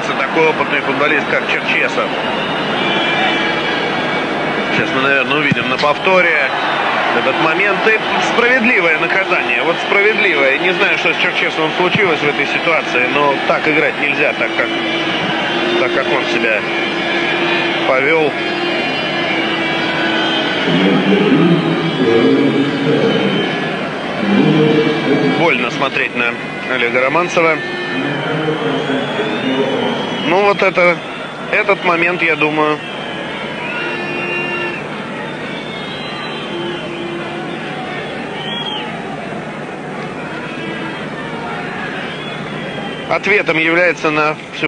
вмешивается такой опытный футболист, как Черчесов. Сейчас мы, наверное, увидим на повторе этот момент. И справедливое наказание. Вот справедливое. Не знаю, что с Черчесовым случилось в этой ситуации, но так играть нельзя, так как он себя повел. Больно смотреть на Олега Романцева. Ну вот этот момент, я думаю, ответом является на всю